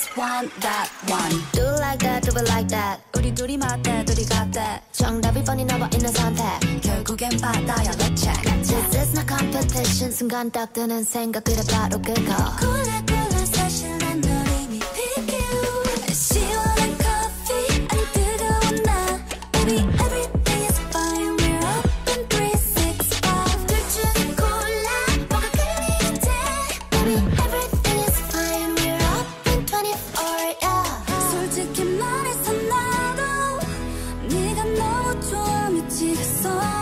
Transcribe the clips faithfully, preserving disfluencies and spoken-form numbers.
just want that one. Do it like that, do it like that. 우리 둘이 맞대, 둘이 같대. 정답이 뻔히 나와 있는 선택. 결국엔 받아야 let's check. This is not competition. 순간 딱 드는 생각 그래 바로 그거. 콜라 콜라 사실 난 널 이미 pick you. 시원한 커피 아니 뜨거운 나. Baby everything is fine. We're open three sixty-five. 둘 중에 골라 뭐가 끌리는데. Baby everything is fine. We're open twenty-four. Yeah. 솔직히 말해서 나도 네가 너무 좋아 미치겠어.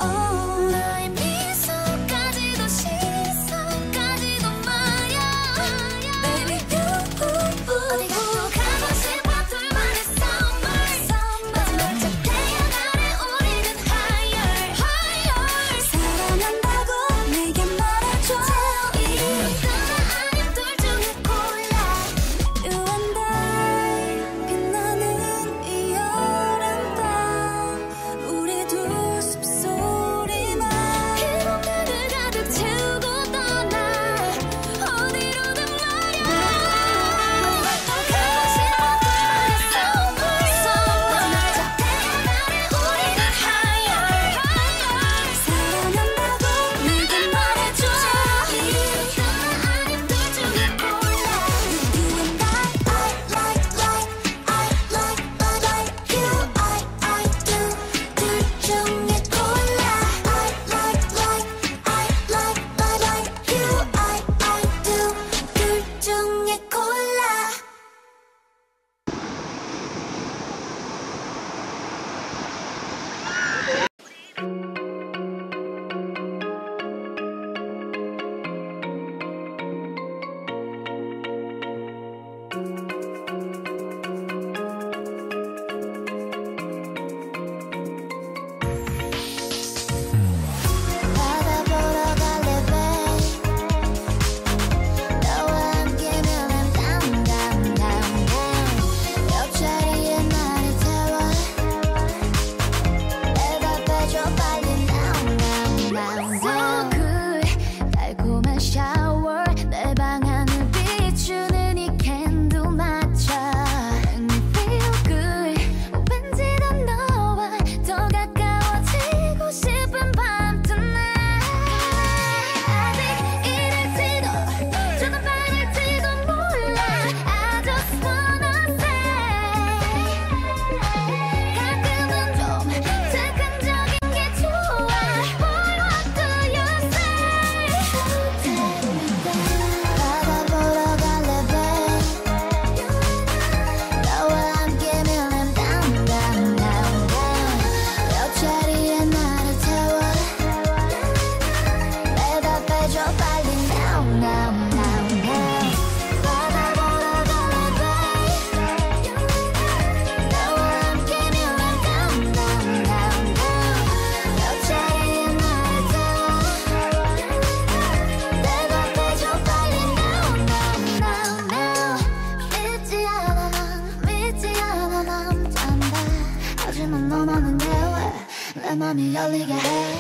내 맘이 열리게 해.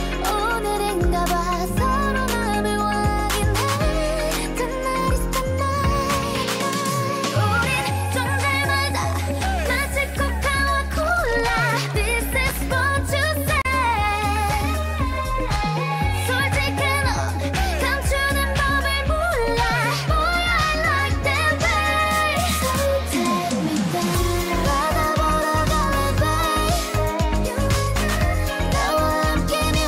오늘인가 봐 서로 마음을 확인해. Tonight is the night. 우린 좀 닮아다 마치 코카와 콜라. This is what you say. 솔직한 넌 감추는 법을 몰라. Boy I like that way. So take me there. 바다 보러 갈래 babe. 너와 함께면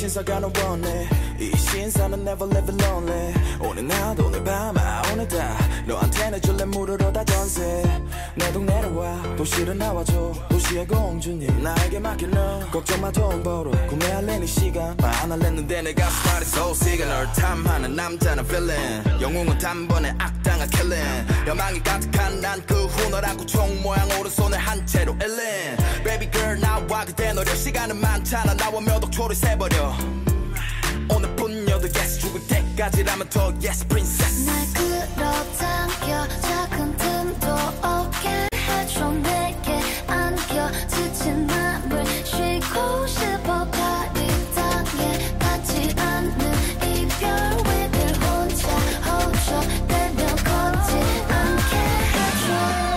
신사가 너 원해 이 신사는 never live lonely 오늘 나도 오늘 밤아 오늘 다 너한테 내줄래 물으러 다 전세 내 동네로 와 도시를 나와줘 도시의 공주님 나에게 맡길래 걱정 마 돈 벌어 구매할래 네 시간 안 할랬는데 내가 스타일이 소시가 널 탐하는 남자는 feeling 영웅은 단번에 악당한 killing 여망이 가득한 난 그 후 너라고 총 모양 오른손에 한 채로 일린 Baby girl 나와 그대 노려 시간은 많잖아 나와 몇 억초를 세버려 오늘뿐이어도 yes 죽을 때까지라면 더 yes princess 날 끌어당겨 작은 틈도 없게 해줘 내게 안겨 지친 맘을 쉬고 싶어 파리 땅에 닿지 않는 이별 위를 혼자 hold 내면 걷지 않게 해줘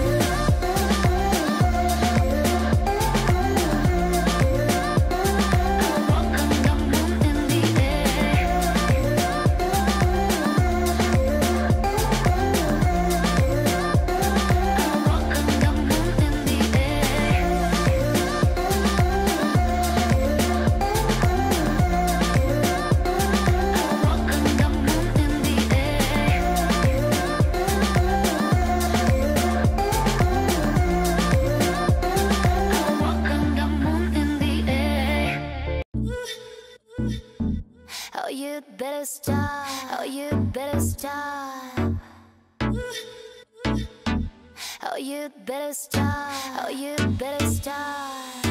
better stop. Oh, you better stop. Oh, you better stop. Oh, you better stop.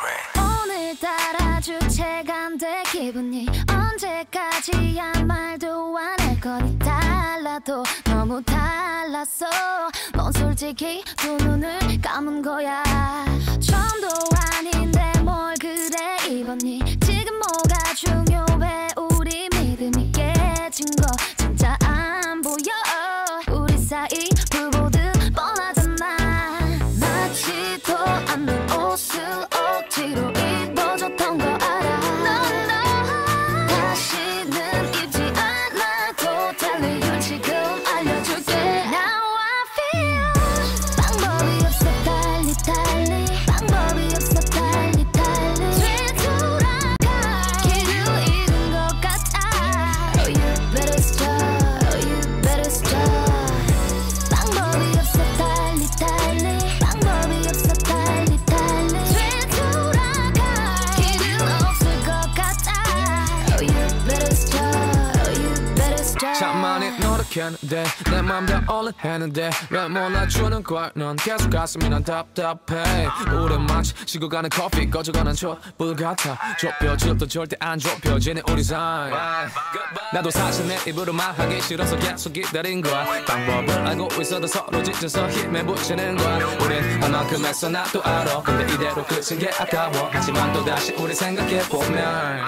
오늘따라 주체가 안 돼 기분이 언제까지야 말도 안 할 거니 달라도 너무 달랐어. 넌 솔직히 두 눈을 감은 거야. 처음도 아닌데 뭘 그래 입었니. 지금 뭐가 중요해. 우리 믿음이 깨진 거 진짜 안 보여. 우리 사이 불보듯 뻔하잖아. 맞지도 않는 옷을 억지로 입어줬던 거 알아. no, no. 다시는 입지 않아도 될 이유 지금 알려줄게. Now I feel 방법이 없어 달리 달리. 방법이 없어 달리 달리. 뒤돌아가 길을 잃은 것 같아. Oh you better stop. Oh you better stop. 방법이 없어 달리 달리. 방법이 없어 달리 달리. 뒤돌아가 길은 없을 것 같아. Oh you better stop. Oh you better stop. 참 많이 노력했는데 내 맘 다 올인했는데 왜 몰라주는 걸. 넌 계속 가슴이 난 답답해. 우린 마치 식어가는 커피 꺼져가는 촛불 같아. 좁혀질도 절대 안 좁혀지는 우리 사이. 나도 사실 내 입으로 말하기 싫어서 계속 기다린 거야. 방법을 알고 있어도 서로 지쳐서 힘에 붙이는 거야. 우린 얼만큼 했어 나도 알아. 근데 이대로 끝인 게 아까워. 하지만 또다시 우리 생각해보면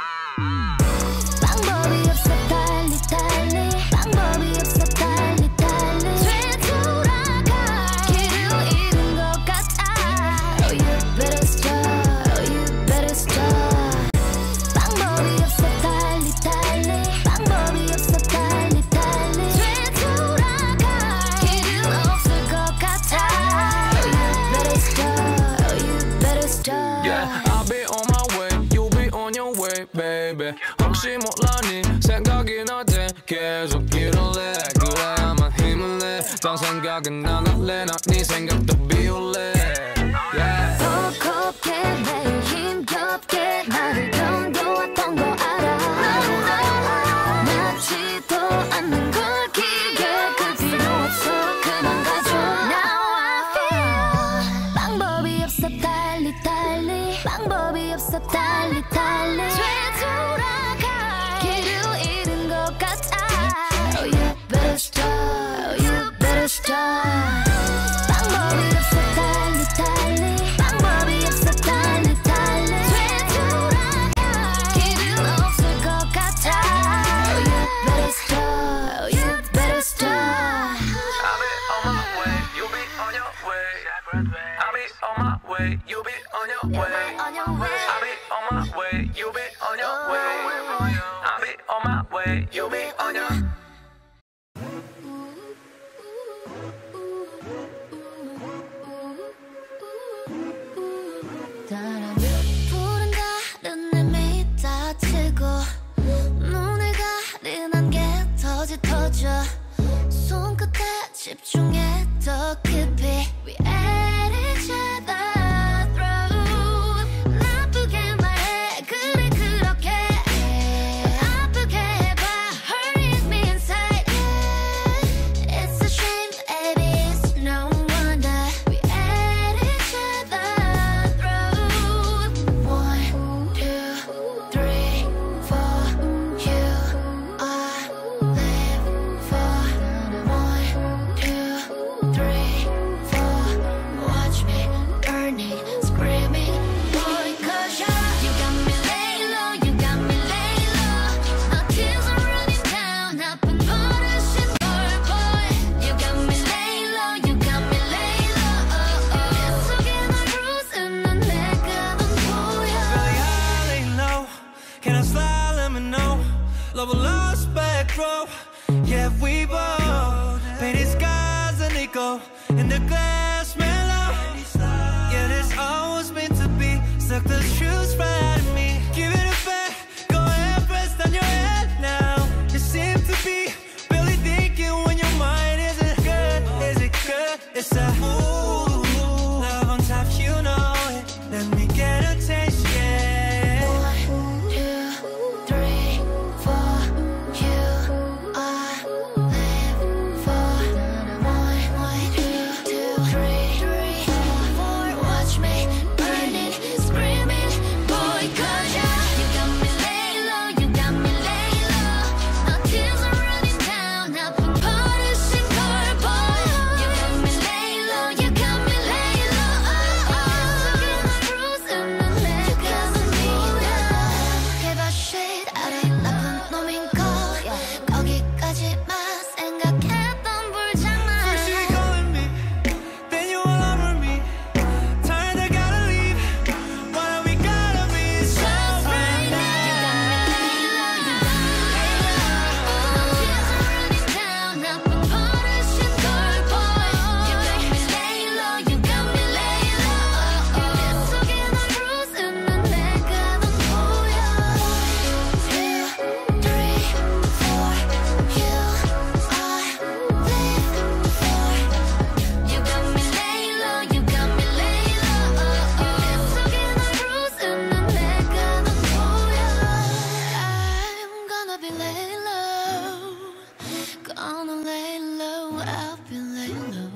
방법이 없어 달리 달리. 방법이 없어 달리 달리. 뒤돌아가 길을 잃은 것 같아. Oh you better stop. Oh you better stop. 방법이 없어 달리 달리. 방법이 없어 달리 달리. 뒤돌아가 길은 없을 것 같아. Oh you better stop. Oh you better stop. Yeah, I'll be on my way, you'll be on your way, baby. 혹시 몰라니 생각이 날 때 계속 길을 내. 그래야만 힘을 내. 딴 생각은 안 할래. 난 네 생각도 비울래. Yeah. 더 곱게 매일 힘겹게 나를 견뎌왔던 거 알아. 맞지도 않는 걸 기계 그 필요 없어. 그만 가줘. Now I feel 방법이 없어 달리 달리. 방법이 없어 달리 달리. 뒤돌아가 길을 잃은 것 같아. Oh you better stop. Oh you better stop. 방법이 없어 달리 달리. 방법이 없어 달리 달리. 뒤돌아가 길은 없을 것 같아. Oh you better stop. Oh you better stop. I'll be on my way, you'll be on your way. I'll be on my way, you'll be on your way. On your way. I'll be on my way, you'll be on your way. I'll be on my way, you'll be on your way. 푸른 다른 의미 따라 road. Yeah, we both painted skies unequal in the glass mellow. Yeah, this always meant to be. Suck the truth right out of me. Give it a back, go ahead, press down your head now. You seem to be barely thinking when your mind isn't good. Is it good? It's a ooh, love on top, you know it. Let me get a taste, yeah. One, two, three, four. You are live for one, one, two, two, three, three, four, four. Watch me burning, screaming, boy, 'cause you, you got me laying low, you got me laying low. My tears are running down, I've been polishing car, boy. You got me laying low, you got me laying low. Oh, oh. Bruising the leg, 'cause I'm beat. Give a shit, 알아, 나쁜 놈인 걸. 거기까지만 생각했던 불장난. First you calling me, then you all over me. Tired, I gotta leave. Why do we gotta be so right now? You got me laying low, you got me laying low. My tears are running down, I've been polishing car, boy. You got me laying low, you got me laying low. 내 속에 널 bruising 난 내가 넌 보여. Two, three, four. You are live for. You got me laying low, you got me laying low. 내 속에 널 bruising 난 내가 넌 보여. I'm gonna be laying low, gonna lay low, I'll be laying low.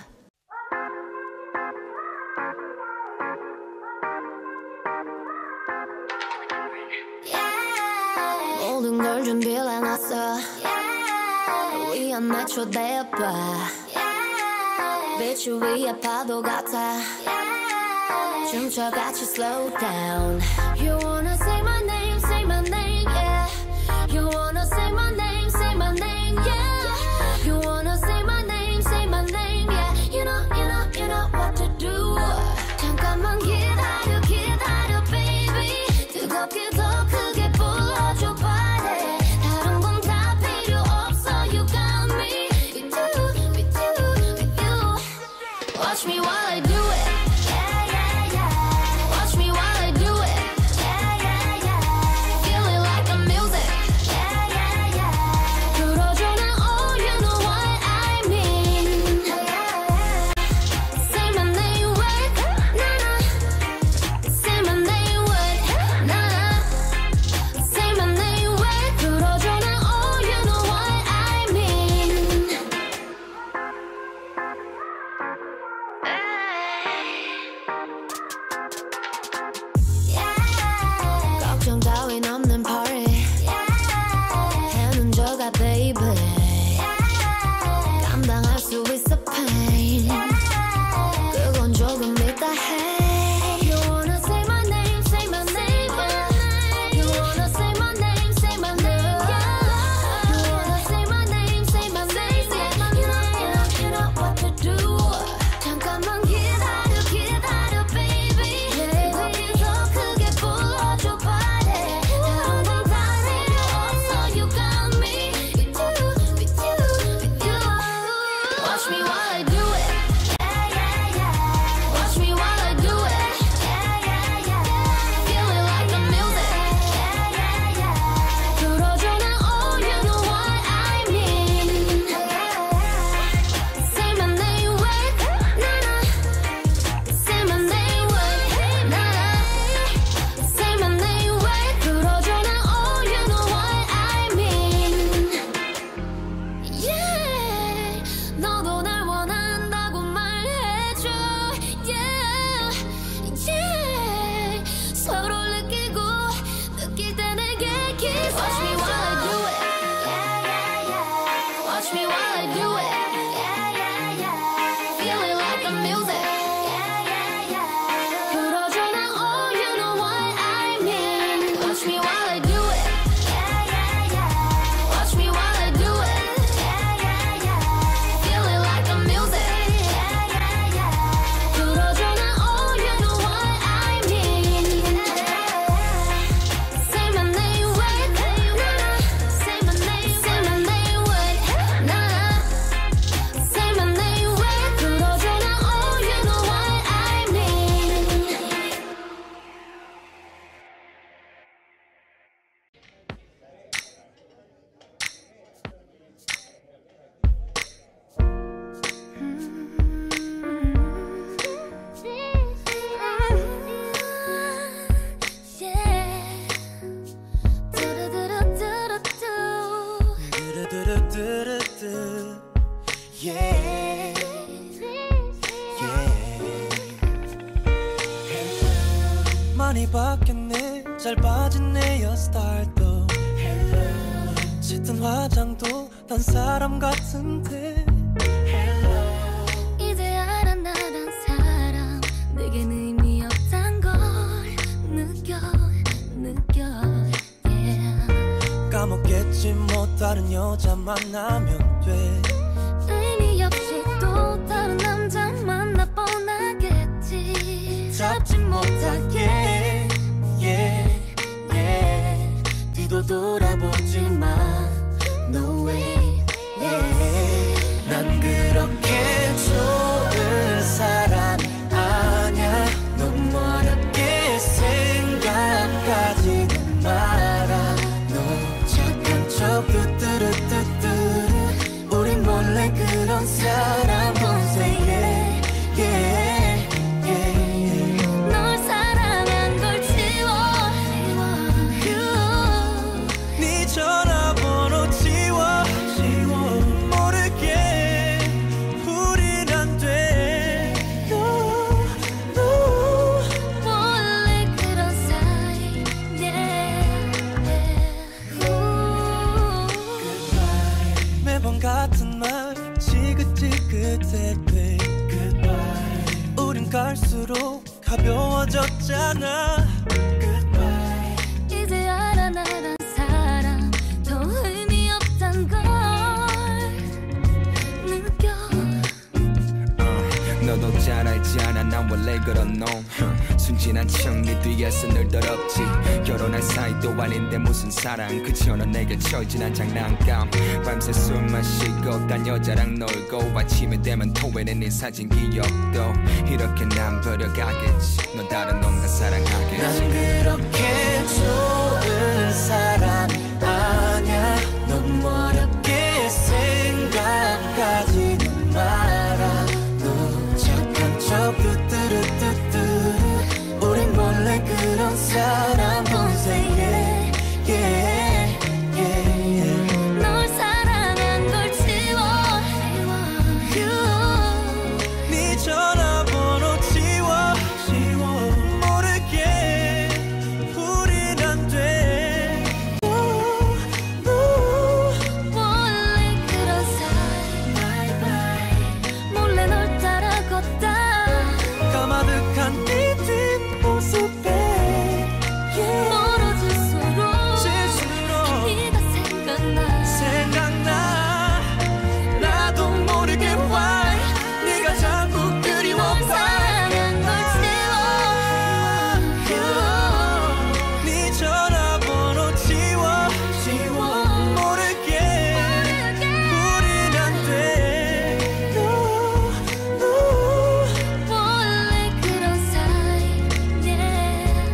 Yeah. 모든 걸 준비해놨어. Yeah. 위험해 초대해봐. Yeah. 빛 위에 파도 같아. Yeah. 춤춰같이 slow down. You wanna say my name, say my name, yeah. You wanna say my name, say my name, yeah. You wanna say my name, say my name, yeah. You know, you know, you know what to do. 잠깐만 기다려, 기다려, baby. 뜨겁게 더 크게 불러줘, body. 다른 건 다 필요 없어, you got me. With you, with you, with you. Watch me while I do it. Yeah, yeah, yeah. Watch me while I do it. 짧아진 내 헤어스타일도 짙은 화장도 난 사람 같은데 이제 알아 나란 사람 내겐 의미 없단 걸 느껴 느껴 yeah. 까먹겠지 뭐 다른 여자 만나면 돼 의미 없이 또 다른 남자 만나 뻔하겠지 잡지 못하게 yeah, yeah. 뒤도 돌아보지 마 No way yeah. 난 그렇게 좋은 사람 아냐 너무 어렵게 생각하지는 마라 너 착한 척 뚜뚜루뚜뚜루 우린 원래 그런 사람 본색에 yeah. 전화번호 지워 지워 모르게 우린 안 돼 no, no. 원래 그런 사이 yeah, yeah. 매번 같은 말 지긋지긋해 babe Goodbye. 우린 갈수록 가벼워졌잖아 Goodbye. 이제 알아 나란 의미 없단 걸 느껴 uh, 너도 잘 알잖아 난 원래 그런 놈 uh, 순진한 척 네 뒤에서 늘 더럽지 결혼할 사이도 아닌데 무슨 사랑 그치 너 내게 처지난 장난감 밤새 술 마시고 딴 여자랑 놀고 아침에 되면 토해낸 네 사진 기억도 이렇게 난 버려가겠지 너 다른 놈과 사랑하겠지 난 그렇게 좋은 사람 아냐 너무 어렵게 생각하지는 마라 너 착한 척 뚜뚜루뚜뚜루 우린 원래 그런 사람 본색에 yeah, yeah. 널 사랑한 걸 지워 네 전화번호 지워 지워 모르게 우린 안 돼 원래 그런 사이 bye bye. 몰래 널 따라 걷다 까마득한 네 뒷모습에 yeah. 멀어질수록 질수록 네가 생각나 생각나 나도 모르게 why 네가 자꾸 그리워 널 사랑한 걸 지워 네 전화번호 지워 지워 모르게 우린 안 돼 no, no. 원래 그런 사이 yeah,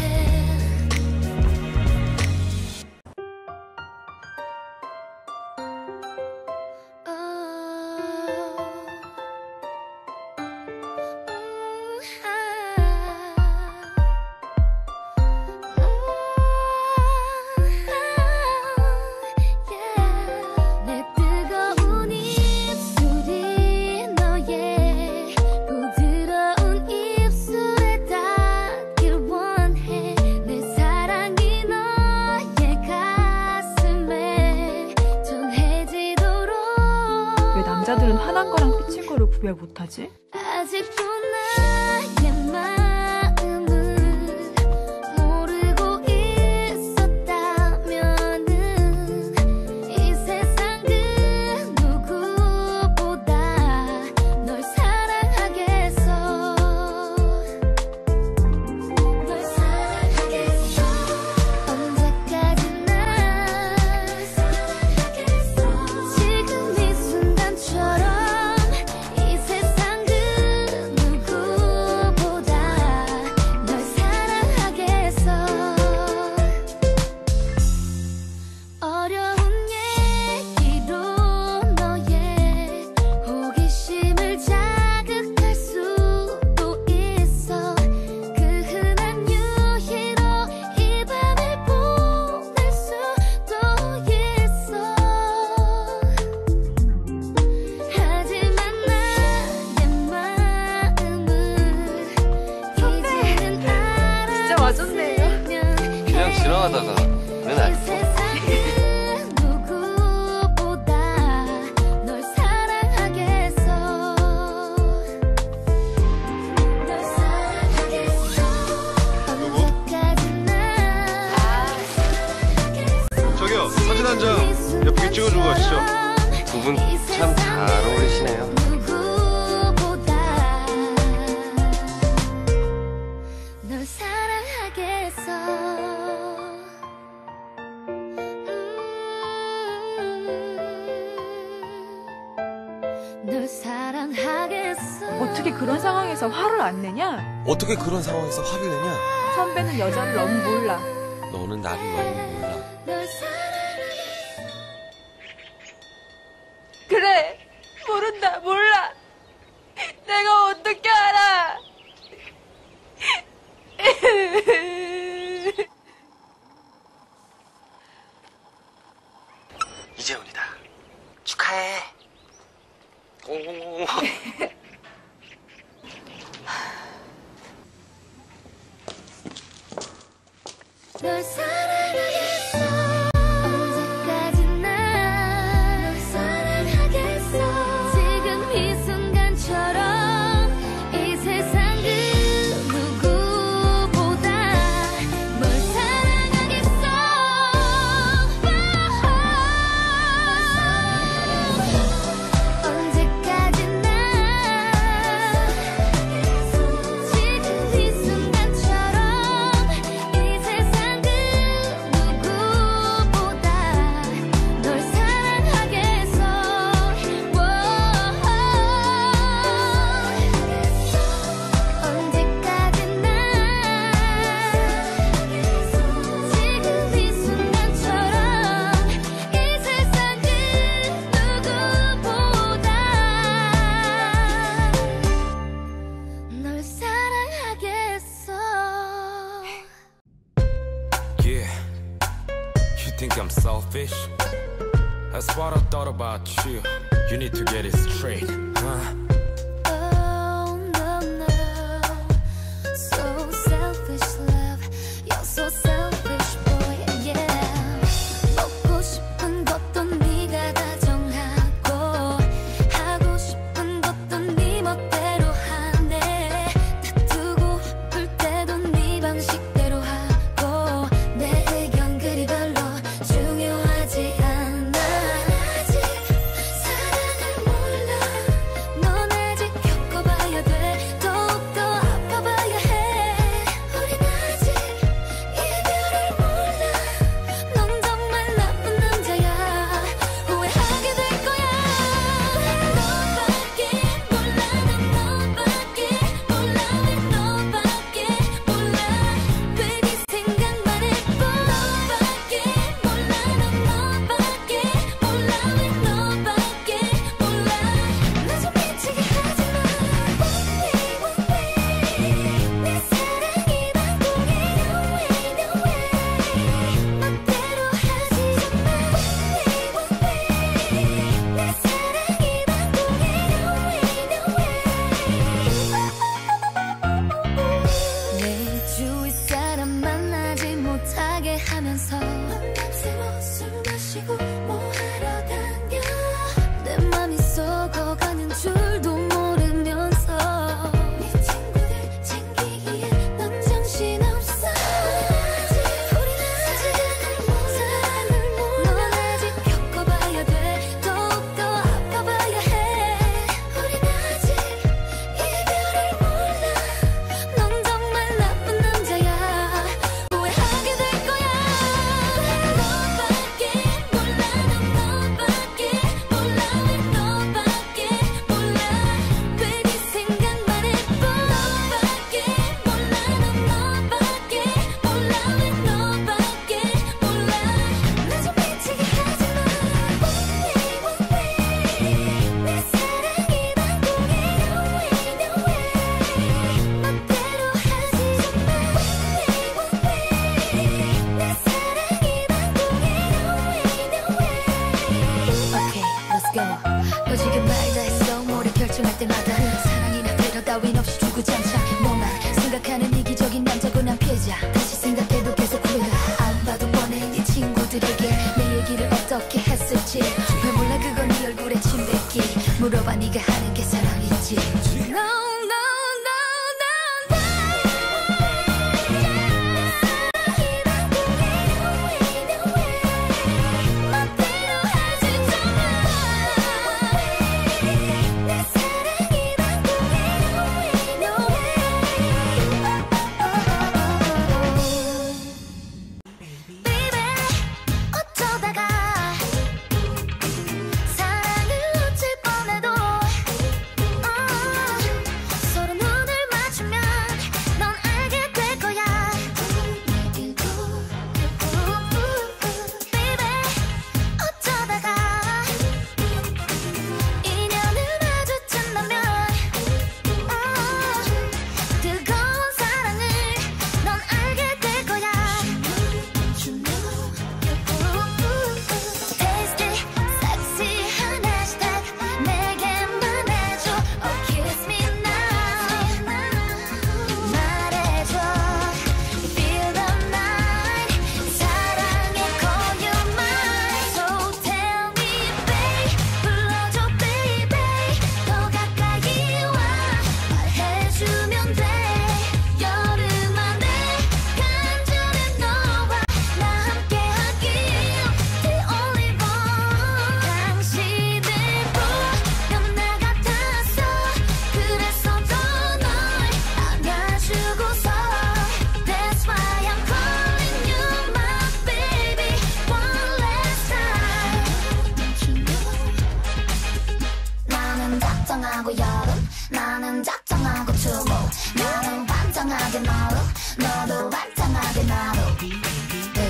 내 뜨거운 입술이 너의 부드러운 입술에 닿길 원해 내 사랑이 너의 가슴에 전해지도록 왜 남자들은 화난 거랑 삐친 거를 구별 못하지? 아직도 나의 마음을 모르고 있었다면은 이 세상 그 누구보다 널 사랑하겠어 널 사랑하겠어 언제까지나 사랑하겠어 지금 이 순간처럼 이 세상 그 들어가다가는 안 돼. 저기요, 사진 한 장 예쁘게 찍어주고 가시죠. 두 분 참 잘 어울리시네요. 널 사랑하겠어. 음, 널 사랑하겠어. 어떻게 그런 상황에서 화를 안 내냐? 어떻게 그런 상황에서 화를 내냐? 선배는 여자를 너무 몰라. 너는 나를 너무 몰라. 널 사랑하겠어. 그래, 모른다, 몰라. 내가 어떻게 알아? 이재훈이다. 축하해. 오. 널 사랑하겠어. 언제까지나 널 사랑하겠어. 지금 이 순간처럼 이 세상 그 누구보다 널 사랑하겠어. 언제까지나 지금 이 순간처럼 이 세상 그 누구보다 널 사랑하겠어. 언제까지나 지금 이 순간처럼 이 세상 그 누구보다 널 사랑하겠어. Yeah, you think I'm selfish? That's what I thought about you. You need to get it straight, huh? Oh no no, so selfish love, you're so selfish boy, yeah. 먹고 싶은 것도 네가 다 정하고 하고 싶은 것도 네 멋대로 하네. 다투고 싶을 때도 네 방식대로 하고 내 의견 그리 별로 중요하지 않아. 아직 사랑을 몰라. 넌 아직 겪어봐야 돼. 더욱더 아파봐야 해. 우린 아직 이별을 몰라. 넌 정말 나쁜 남자야. 후회하게 될 거야. 너밖에 몰라. 난 너밖에 몰라. 왜 너밖에 몰라. 괜히 생각만 했고. 너밖에 몰라. 난 너밖에 몰라. 왜 너밖에 몰라. 나 좀 미치게 하지 마. One way, one way. 내 사랑이 반복해. No way, no way. 멋대로 하지 좀 마. One way, one way. 내 사랑이 반복해. No way, no way. 내 주위 사람 만나지 못하게 하면서 밤새워 술 마시고 뭐하러 다녀. 내 맘이 썩어가는 줄도 모르면서 네 친구들 챙기기에 넌 정신없어. 우린 아직 사랑을 몰라. 넌 아직 겪어봐야 돼. 더욱더 아파봐야 해. 우린 아직 이별을 몰라. 넌 정말 나쁜 남자야. 후회하게 될 거야. 너밖에 몰라. 난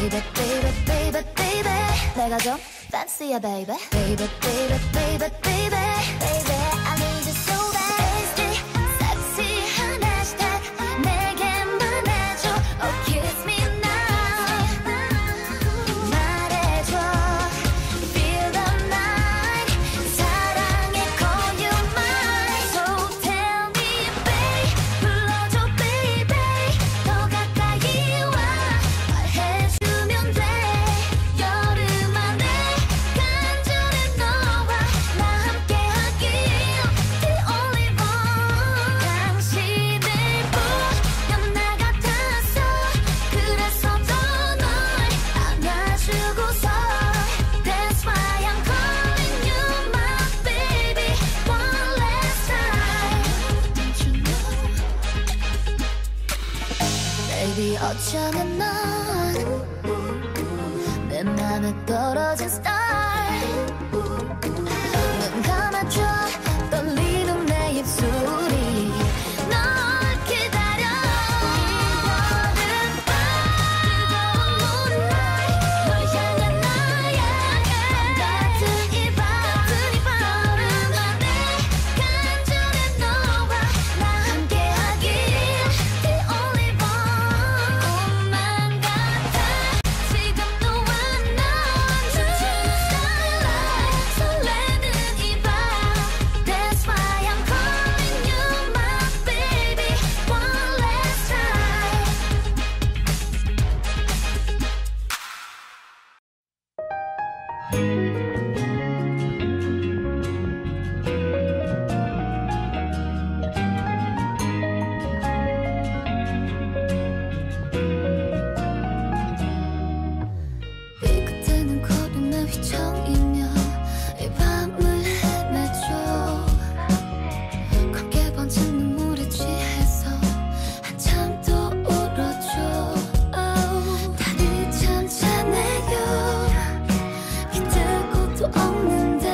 baby baby baby baby 내가 좀 fancy야 baby baby baby baby baby baby I need you so bad tasty 섹시한 hashtag 내게만 해줘 oh kiss me now 말해줘 feel the night 사랑해 call you mine so tell me babe 불러줘 baby 더 가까이 와 말해주면 돼 여름 안에 간절해 너와 나 함께하길 the only one 당신을 보면 나 같았어 그래서 더 널 안아주고서 that's why I'm calling you my baby one last time don't you know baby 어쩌면 넌 내 맘에 떨어진 star 눈 감아줘 떨리는 내 입술이 널 기다려 이거는 밤 뜨거운 moonlight 널 향한 나의 같은 이 밤 여름 안에 간절해 너와 나 함께하길 the only one 꿈만 같아 지금 너와 나 춤추는 starlight 설레는 이 밤 that's why I'm calling you my baby one last time 이 끝에는 구름에 휘청이며 이 밤을 헤매줘 검게 번진 눈물에 취해서 한참 더 울어줘 oh, 달이 참잖아요 기댈 곳도 없는데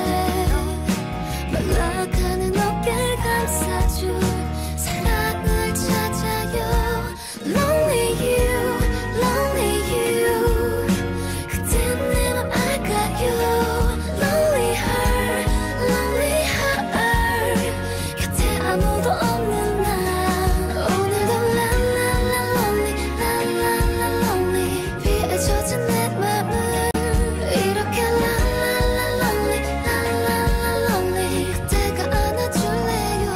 말라가는 어깨를 감싸줄 사랑을 찾아요 Lonely you, lonely you 그댄 내 맘 알까요 Lonely her, lonely her 곁에 아무도 없는 나 오늘도 la la la lonely la la la lonely 비에 젖은 내 맘을 이렇게 la la la lonely la la la lonely 그대가 안아줄래요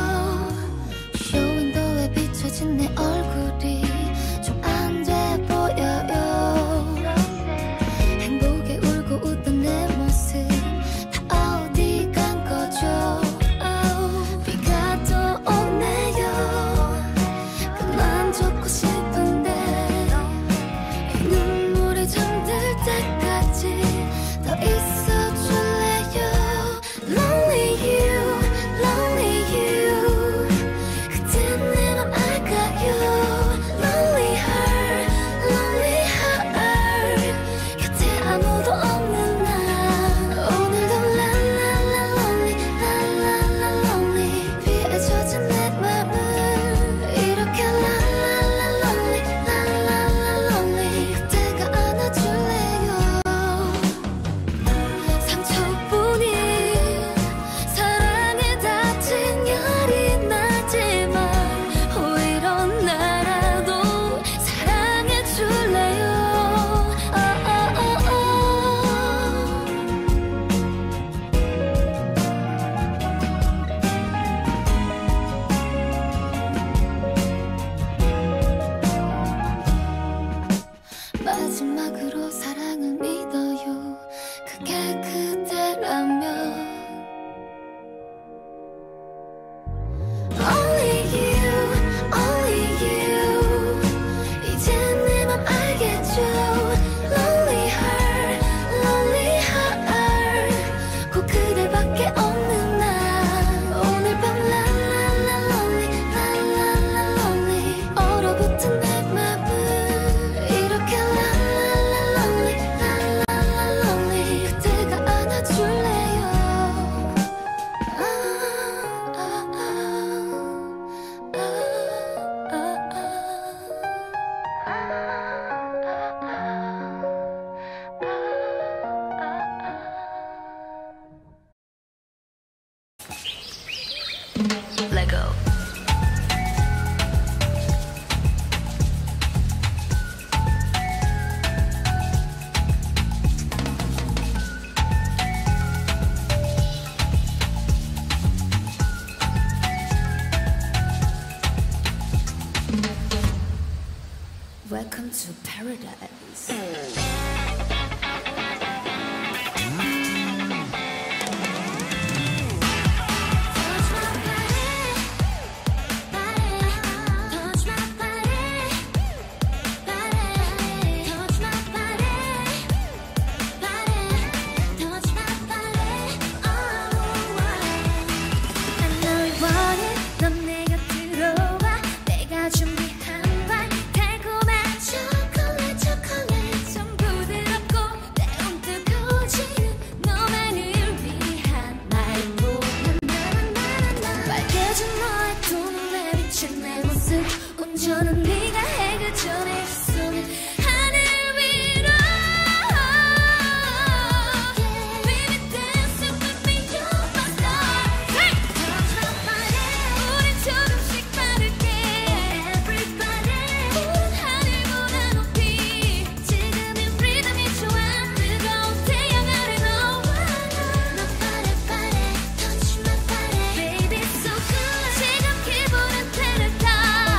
쇼윈도에 비춰진 내 얼굴이 좀 안 돼 보여요 행복에 울고 웃던 내 모습 다 어디 간 거죠 oh, 비가 또 오네요 그만 젖고 싶은데 이 눈물이 잠들 때까지 더 있어줄래요 Lonely you, lonely you 그댄 내 맘 알까요 Lonely her, lonely her 곁에 아무도 없는 나 오늘도 la la la lonely la la la lonely 비에 젖은 내 맘을 이렇게 la la la lonely la la la lonely 그대가 안아줄래요 상처뿐인 사랑에 다친 열이 나지만 오히려 나라도 사랑해줄래요 oh, oh, oh, oh. 마지막으로 사랑을 믿어요 그게 그대라면 Only you, only you 이젠 내 맘 알겠죠 Lonely her, lonely her 꼭 그대밖에 없는 나 오늘 밤 la la la lonely la la la lonely 얼어붙은 내 맘을 이렇게 la la la lonely la la 저는 네가 해그 전에 손을 하늘 위로 Baby dance with me, you're my star. Touch my body, 우린 조금씩 빠르게 Everybody, 우린 하늘보다 높이 지금이 리듬이 좋아 뜨거운 태양 아래 너와 나 My body, body, touch my body Baby so good 지금 기분은 paradise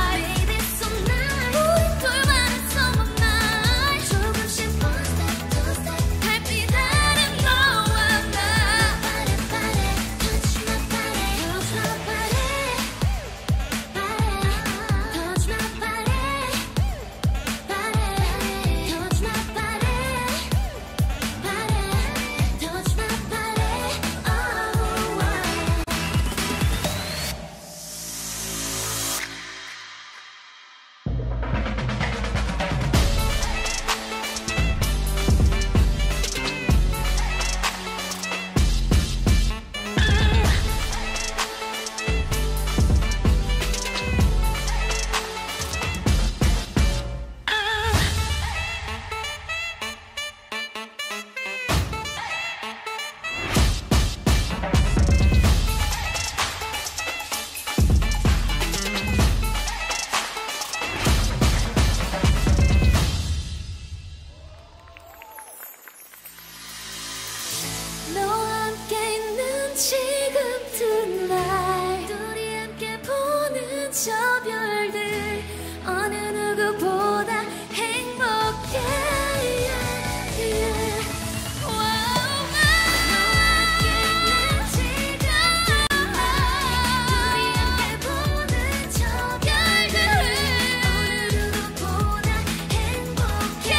너와 함께 있는 지금 tonight 둘이 함께 보는 저 별들 어느 누구보다 행복해 yeah, yeah. Wow, 너와 함께 있는 지금 tonight 둘이 함께 보는 저 별들 어느 누구보다 행복해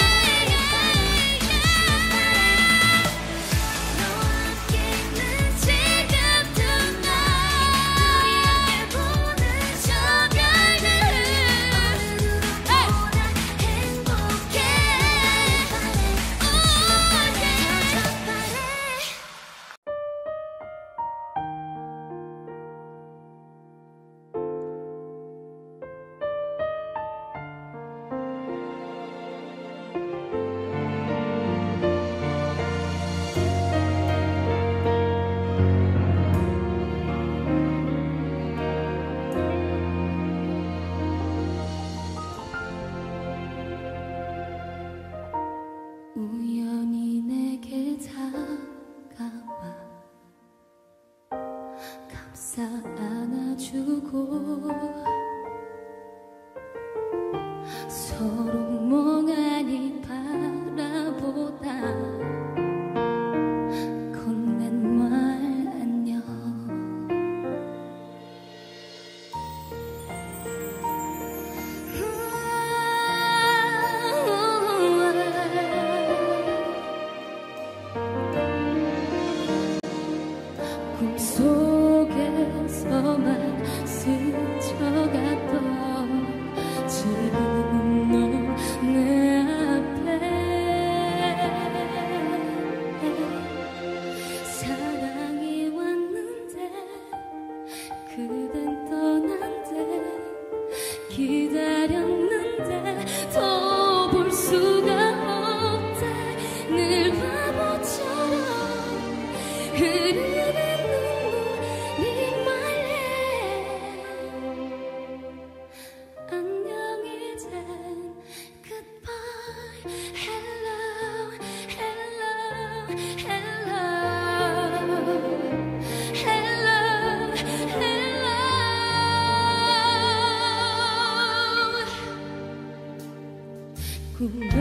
우연히 내게 다가와 감싸 안아주고 서로 멍하니 바라보다 건넨 말 안녕 꿈속에서만 스쳐갔던 지금 너 내 앞에 사랑이 왔는데 그댄 떠난대 기다렸는데 더 볼 수가 없다 늘 바보처럼 흐르는 눈물이 말해 안녕 이젠 goodbye hello hello hello hello hello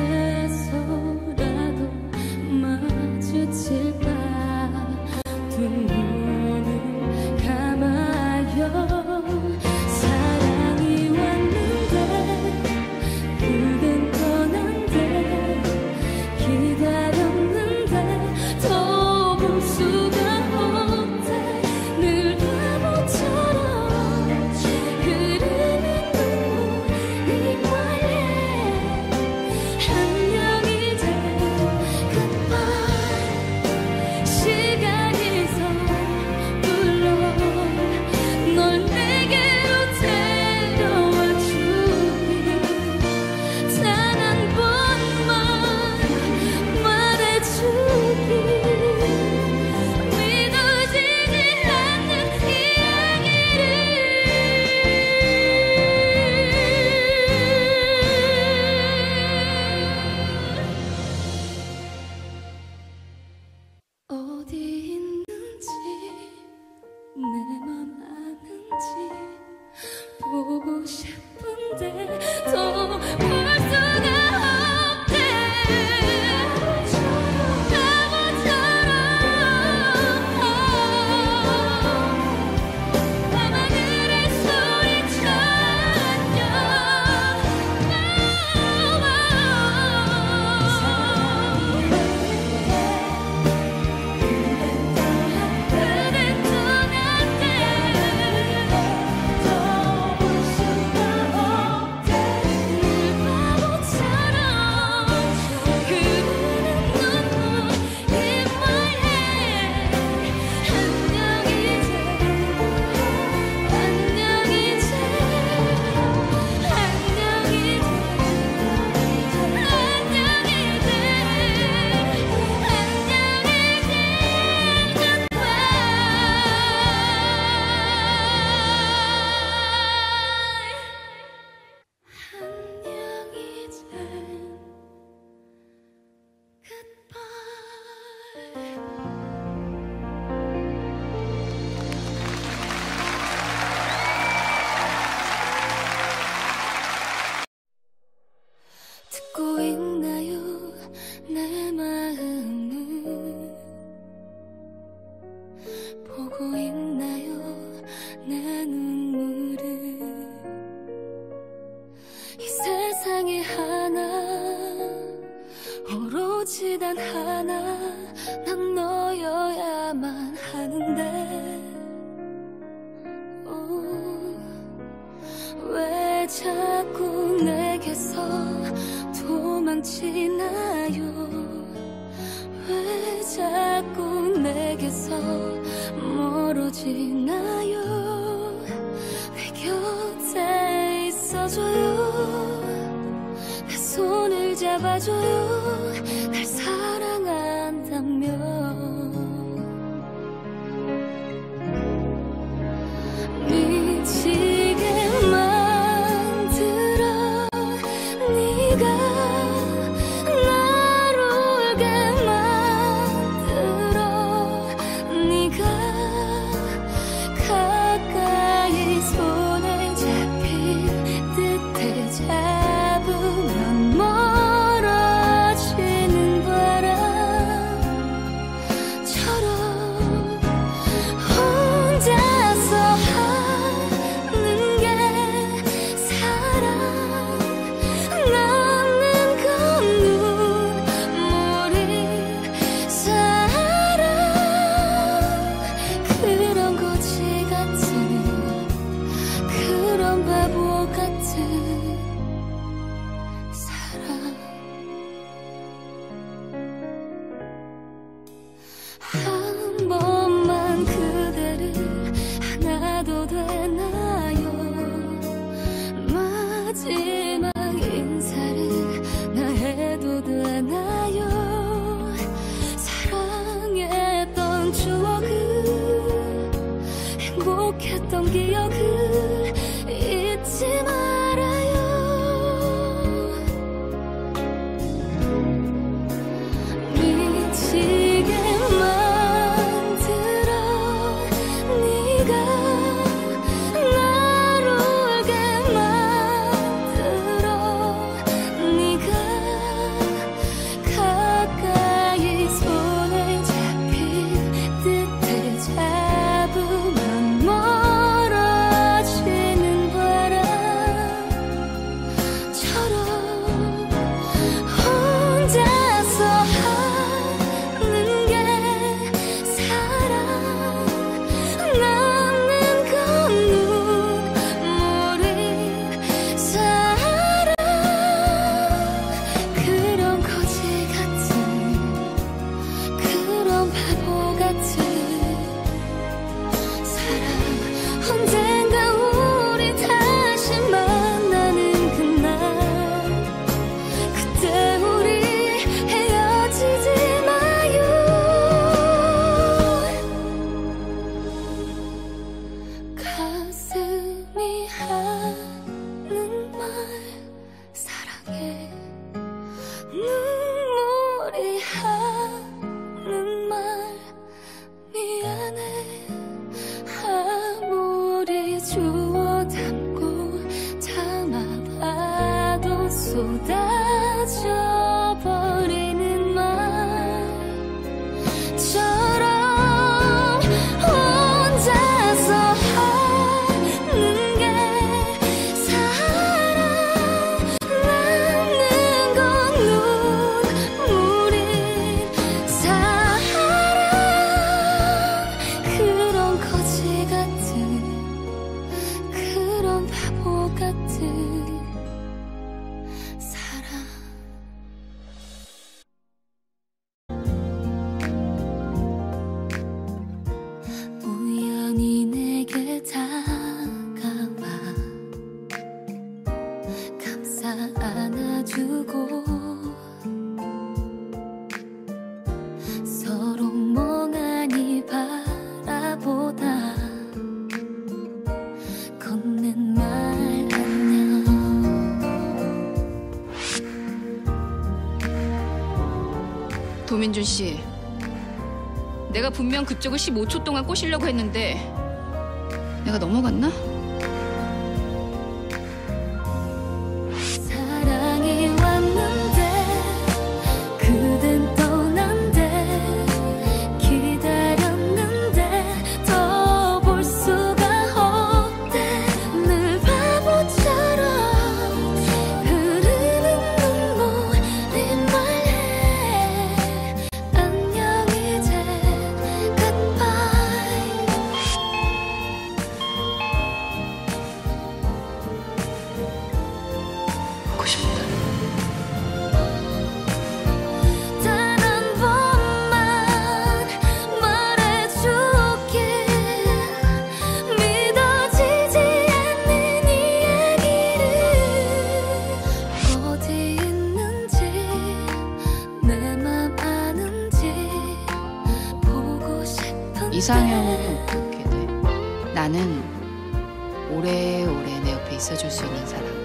단 하나 난 너여야만 하는데 오, 왜 자꾸 내게서 도망치나요? 왜 자꾸 내게서 멀어지나요? 내 곁에 있어줘요. 내 손을 잡아줘요. 날 사랑한다면 미치게 만들어 네가 날 울게 만들어 네가 가까이 손에 잡힌 듯해 잡으면 멀어지는 바람처럼 혼자서 하는 게 사랑 남는 건 눈물이 사랑 그런 거지 같은 그런 바보 같은 사랑 한 번만 그대를 안아도 되나요? 마지막 인사를 나 해도 되나요? 사랑했던 추억을 행복했던 기억을 잊지 말아요. 미치게 만들어 네가 날 울게 만들어 네가 가까이 손을 잡힌 듯해 잡으면 멀어지는 바람처럼 혼자서 하는 게 사랑 남는 건 눈물이 사랑 그런 거지 같은 그런 바보 같은 사랑 언젠가 우리 다시 만나는 그날 그때 우리 헤어지지 마요. 가슴이 하는 말 사랑해 눈물이 하는 말 미안해 아무리 주워 담고 담아봐도 쏟아져 버리는 말처럼 혼자서 하는 게 사랑 남는 건 눈물이 사랑 그런 거지 같은 그런 바보 같은 사랑 우연히 내게 다가와 감싸 안아주고 서로 멍하니 바라보다 건넨 말 안녕 도민준 씨, 내가 분명 그쪽을 십오 초 동안 꼬시려고 했는데 내가 넘어갔나? 사랑이 왔는데 그댄 떠난대 기다렸는데 더 볼 수가 없대 늘 바보처럼 흐르는 눈물이 말해 이상형은 그렇게 돼. 나는 오래오래 내 옆에 있어줄 수 있는 사람.